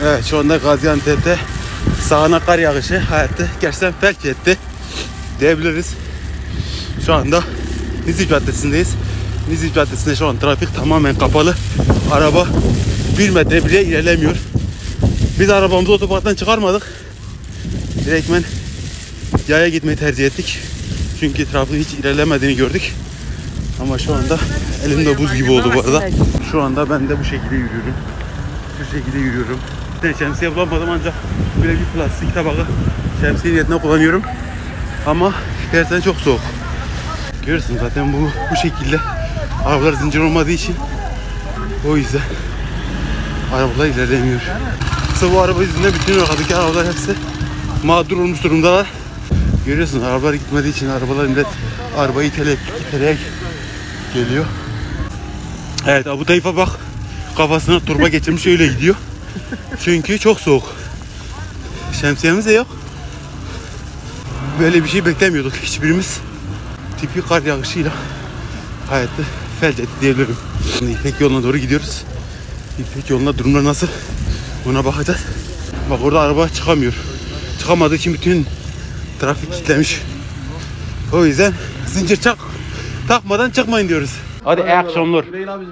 Evet, şu anda Gaziantep'te sağanak kar yağışı hayatı gerçekten felç etti diyebiliriz. Şu anda Nizip Caddesi'ndeyiz. Nizip Caddesi'nde şu an trafik tamamen kapalı. Araba 1 metre bile ilerlemiyor. Biz arabamızı otoparktan çıkarmadık. Direktmen yaya gitmeyi tercih ettik. Çünkü trafiğin hiç ilerlemediğini gördük. Ama şu anda elimde buz gibi oldu bu arada. Şu anda ben de bu şekilde yürüyorum. Şu şekilde yürüyorum. Şemsiye bulamadım ancak böyle bir plastik tabaka şemsiye niyetine kullanıyorum. Ama gerçekten çok soğuk. Görürsün zaten bu şekilde. Arabalar zincir olmadığı için o yüzden arabalar ilerlemiyor. Bu araba yüzünden bütün arkadaki arabalar hepsi mağdur olmuş durumdalar. Görüyorsun arabalar gitmediği için arabalar millet arabayı iterek geliyor. Evet, Abu Tayyip'e bak, kafasına turba geçirmiş öyle gidiyor. Çünkü çok soğuk. Şemsiyemiz de yok. Böyle bir şey beklemiyorduk hiçbirimiz. Tipi kar yağışıyla hayatı felç etti diyebilirim. Şimdi İpek yoluna doğru gidiyoruz. İpek yolunda durumlar nasıl? Ona bakacağız. Bak orada araba çıkamıyor. Çıkamadığı için bütün trafik kilitlemiş. O yüzden zincir takmadan çıkmayın diyoruz. Hadi iyi akşamlar.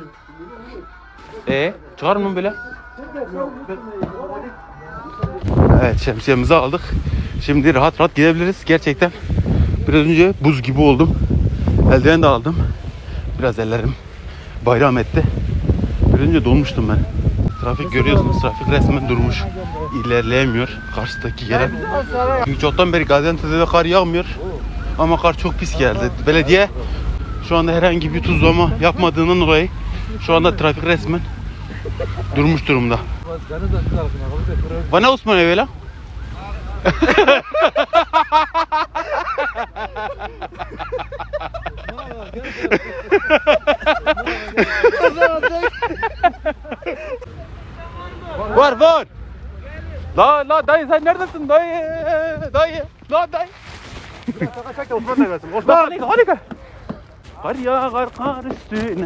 Çıkar mı böyle? Evet, şemsiyemizi aldık. Şimdi rahat rahat gidebiliriz. Gerçekten biraz önce buz gibi oldum. Eldiven de aldım. Biraz ellerim bayram etti. Biraz önce donmuştum ben. Trafik görüyorsunuz. Trafik resmen durmuş. İlerleyemiyor karşıdaki gelen. Çünkü çoktan beri Gaziantep'te de kar yağmıyor. Ama kar çok pis geldi. Belediye şu anda herhangi bir tuzlama yapmadığından dolayı şu anda trafik resmen durmuş durumda. Bana Osman evvela. Var. La dayı sen neredesin dayı? La dayı. Osman hadi. Kar yağar kar üstüne.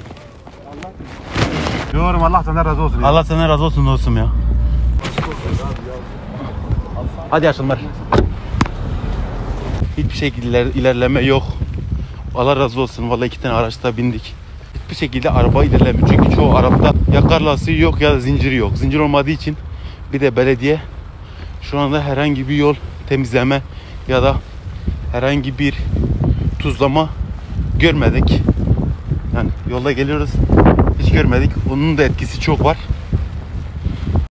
Diyorum Allah senden razı olsun. Allah senden razı olsun dostum ya. Hadi yaşınlar. Hiçbir şekilde ilerleme yok. Allah razı olsun. Vallahi 2 tane araçta bindik. Hiçbir şekilde araba ilerlemiyor. Çünkü çoğu arabada ya kar lastiği yok ya da zinciri yok. Zincir olmadığı için bir de belediye şu anda herhangi bir yol temizleme ya da herhangi bir tuzlama görmedik. Yani yolda geliyoruz. Hiç görmedik. Onun da etkisi çok var.